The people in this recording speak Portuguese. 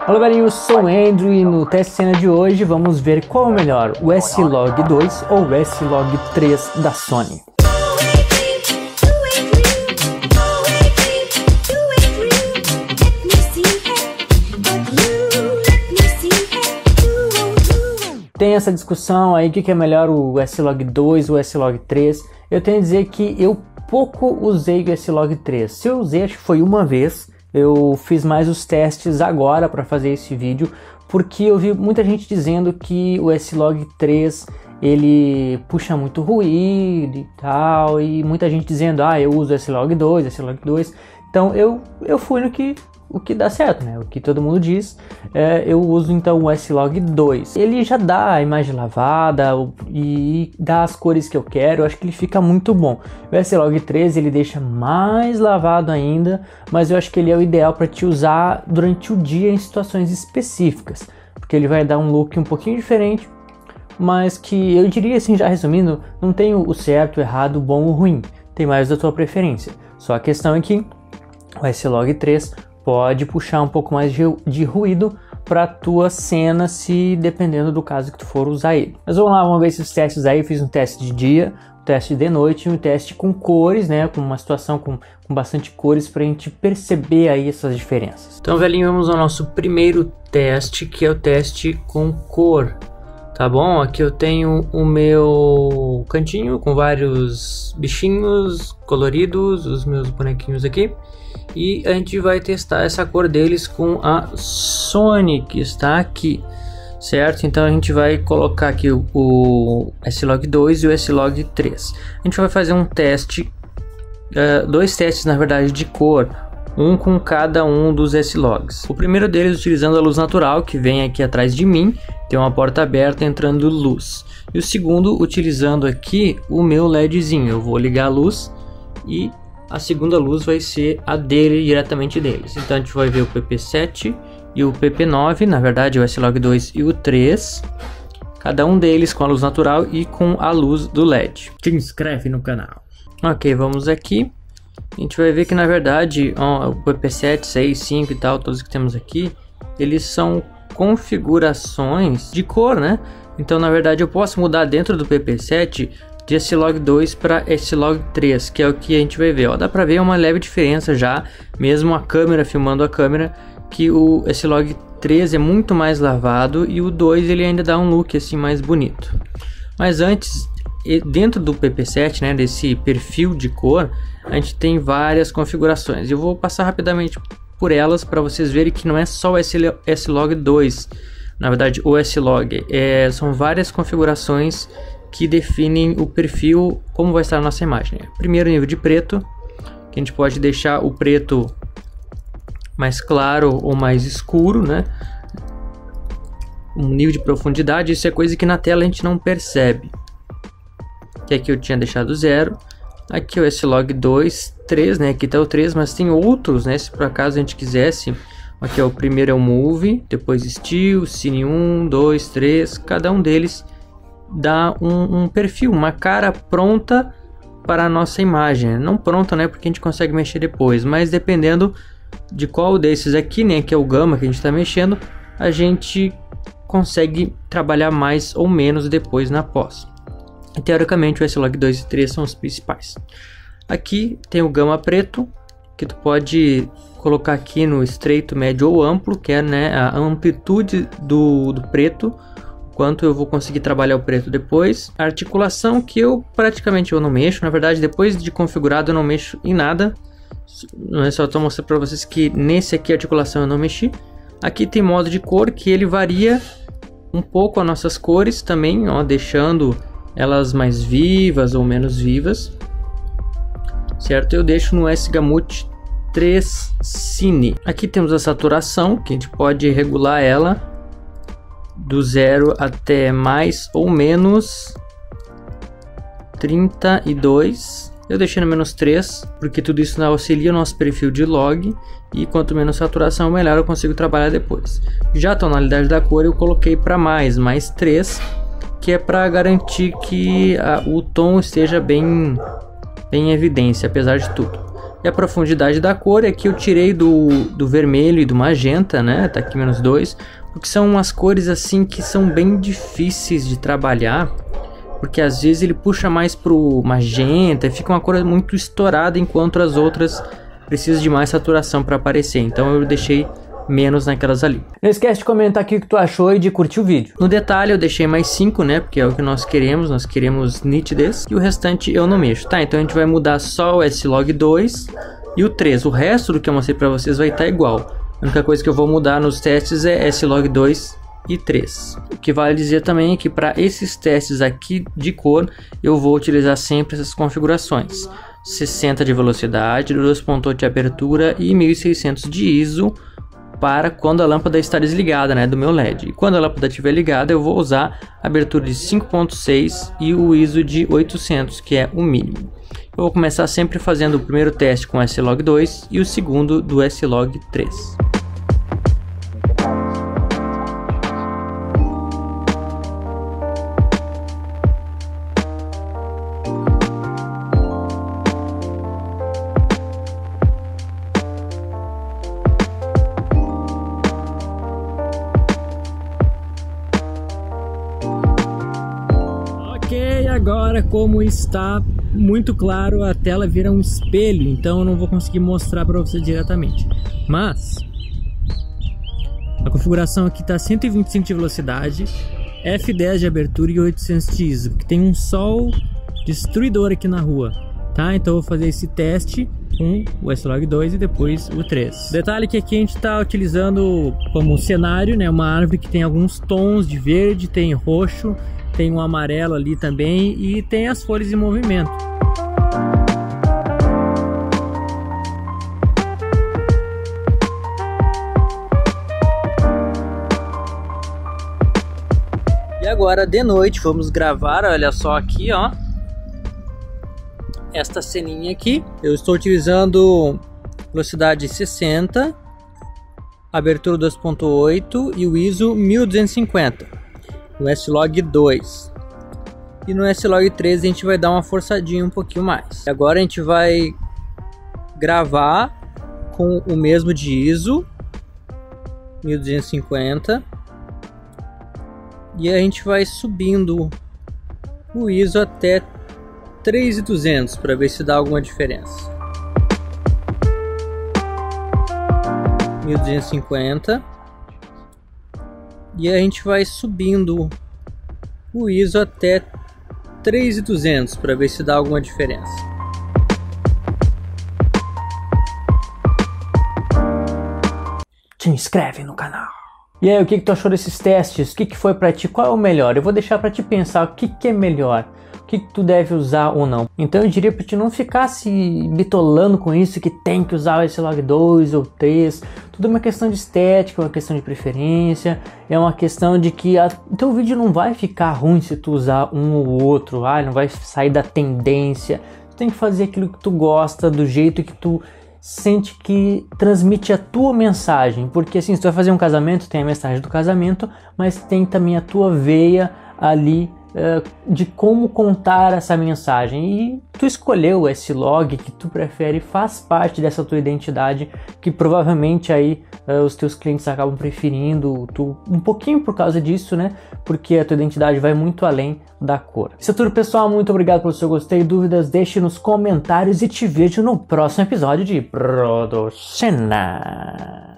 Olá galerinha, eu sou o Andrew e no teste cena de hoje vamos ver qual é o melhor, o S-Log 2 ou o S-Log 3 da Sony. Tem essa discussão aí, o que é melhor, o S-Log 2 ou o S-Log 3. Eu tenho a dizer que eu pouco usei o S-Log 3. Se eu usei, acho que foi uma vez. Eu fiz mais os testes agora para fazer esse vídeo, porque eu vi muita gente dizendo que o S-Log 3 ele puxa muito ruído e tal, e muita gente dizendo, eu uso S-Log 2, S-Log 2. Então eu fui no que o que dá certo, né? O que todo mundo diz, eu uso então o S-Log 2. Ele já dá a imagem lavada e dá as cores que eu quero, eu acho que ele fica muito bom. O S-Log 3 ele deixa mais lavado ainda, mas eu acho que ele é o ideal para te usar durante o dia em situações específicas, porque ele vai dar um look um pouquinho diferente, mas que eu diria assim, já resumindo, não tem o certo, o errado, o bom ou o ruim, tem mais da tua preferência. Só a questão é que o S-Log 3 pode puxar um pouco mais de ruído para tua cena, se dependendo do caso que tu for usar ele. Mas vamos lá, vamos ver esses testes aí. Eu fiz um teste de dia, um teste de noite e um teste com cores, né? Com uma situação com bastante cores para a gente perceber aí essas diferenças. Então, velhinho, vamos ao nosso primeiro teste, que é o teste com cor. Tá bom? Aqui eu tenho o meu cantinho com vários bichinhos coloridos, os meus bonequinhos aqui. E a gente vai testar essa cor deles com a Sony, que está aqui, certo? Então a gente vai colocar aqui o S-Log 2 e o S-Log 3. A gente vai fazer um teste, dois testes na verdade de cor, um com cada um dos S-Logs. O primeiro deles utilizando a luz natural, que vem aqui atrás de mim, tem uma porta aberta entrando luz. E o segundo utilizando aqui o meu LEDzinho. Eu vou ligar a luz e a segunda luz vai ser a dele, diretamente deles. Então a gente vai ver o PP7 e o PP9, na verdade o S-Log 2 e o 3, cada um deles com a luz natural e com a luz do LED. Se inscreve no canal. Ok, vamos aqui. A gente vai ver que na verdade o PP7, 6, 5 e tal, todos que temos aqui, eles são configurações de cor, né? Então na verdade eu posso mudar dentro do PP7 de S-Log 2 para S-Log 3, que é o que a gente vai ver. Ó, dá para ver uma leve diferença já, mesmo a câmera filmando a câmera, que o S-Log 3 é muito mais lavado e o 2 ele ainda dá um look assim mais bonito. Mas antes, dentro do PP7, né, desse perfil de cor, a gente tem várias configurações. Eu vou passar rapidamente por elas para vocês verem que não é só o S-Log 2, na verdade o S-Log, são várias configurações que definem o perfil, como vai estar a nossa imagem. Primeiro, nível de preto, que a gente pode deixar o preto mais claro ou mais escuro, né? Um nível de profundidade, isso é coisa que na tela a gente não percebe. Que aqui eu tinha deixado 0. Aqui o S-Log 2, 3, né? Aqui está o 3, mas tem outros, né? Se por acaso a gente quisesse. Aqui o primeiro é o Move, depois Still, Cine 1, 2, 3, cada um deles dá um perfil, uma cara pronta para a nossa imagem. Não pronta, né, porque a gente consegue mexer depois, mas dependendo de qual desses aqui, né, que é o Gamma que a gente está mexendo, a gente consegue trabalhar mais ou menos depois na pós. E, teoricamente o S-Log 2 e 3 são os principais. Aqui tem o Gamma preto, que tu pode colocar aqui no estreito, médio ou amplo, que é, né, a amplitude do preto, quanto eu vou conseguir trabalhar o preto depois. A articulação, que eu praticamente não mexo, na verdade depois de configurado eu não mexo em nada, não é só estou mostrando para vocês que nesse aqui a articulação eu não mexi. Aqui tem modo de cor, que ele varia um pouco as nossas cores também, ó, deixando elas mais vivas ou menos vivas, certo? Eu deixo no S-Gamut 3 Cine. Aqui temos a saturação, que a gente pode regular ela do 0 até mais ou menos 32. Eu deixei no menos 3, porque tudo isso auxilia o nosso perfil de log, e quanto menos saturação, melhor eu consigo trabalhar depois. Já a tonalidade da cor eu coloquei para mais 3, que é para garantir que o tom esteja bem em evidência, apesar de tudo. e a profundidade da cor. E aqui eu tirei do vermelho e do magenta, né? Tá aqui -2, porque são umas cores assim que são bem difíceis de trabalhar, porque às vezes ele puxa mais pro magenta e fica uma cor muito estourada, enquanto as outras precisam de mais saturação para aparecer. Então eu deixei menos naquelas ali. Não esquece de comentar aqui o que tu achou e de curtir o vídeo. No detalhe eu deixei mais 5, né? Porque é o que nós queremos nitidez. E o restante eu não mexo, tá? Então a gente vai mudar só o S-Log2 e o 3. O resto do que eu mostrei pra vocês vai estar igual. A única coisa que eu vou mudar nos testes é S-Log2 e 3. O que vale dizer também é que para esses testes aqui de cor, eu vou utilizar sempre essas configurações. 60 de velocidade, 2.8 de abertura e 1600 de ISO, para quando a lâmpada está desligada, né, do meu LED. E quando a lâmpada estiver ligada, eu vou usar a abertura de 5.6 e o ISO de 800, que é o mínimo. Eu vou começar sempre fazendo o primeiro teste com S-Log2 e o segundo do S-Log3. Ok, agora como está muito claro, a tela vira um espelho, então eu não vou conseguir mostrar para você diretamente. Mas a configuração aqui está 125 de velocidade, F10 de abertura e 800 de ISO, porque tem um sol destruidor aqui na rua, tá? Então eu vou fazer esse teste com o S-Log2 e depois o 3. Detalhe que aqui a gente está utilizando como cenário, né, uma árvore que tem alguns tons de verde, tem roxo, tem um amarelo ali também e tem as folhas em movimento. E agora de noite vamos gravar, olha só aqui, ó, esta ceninha aqui. Eu estou utilizando velocidade 60, abertura 2.8 e o ISO 1250. No S-Log2 e no S-Log3 a gente vai dar uma forçadinha um pouquinho mais. Agora a gente vai gravar com o mesmo de ISO 1250 e a gente vai subindo o ISO até 3200 para ver se dá alguma diferença. 1250 e a gente vai subindo o ISO até 3200 para ver se dá alguma diferença. Te inscreve no canal. E aí, o que tu achou desses testes? O que foi pra ti? Qual é o melhor? Eu vou deixar pra te pensar o que é melhor, o que tu deve usar ou não. Então eu diria pra te não ficar se bitolando com isso, que tem que usar o S-Log2 ou 3. Tudo é uma questão de estética, uma questão de preferência, é uma questão de que o teu vídeo não vai ficar ruim se tu usar um ou outro, não vai sair da tendência. Tu tem que fazer aquilo que tu gosta, do jeito que tu sente que transmite a tua mensagem, porque assim, se tu vai fazer um casamento, tem a mensagem do casamento, mas tem também a tua veia ali de como contar essa mensagem, e tu escolheu o S-Log que tu prefere, faz parte dessa tua identidade, que provavelmente aí os teus clientes acabam preferindo tu um pouquinho por causa disso, né? Porque a tua identidade vai muito além da cor. Isso é tudo, pessoal, muito obrigado pelo seu gostei, dúvidas deixe nos comentários e te vejo no próximo episódio de Produzena.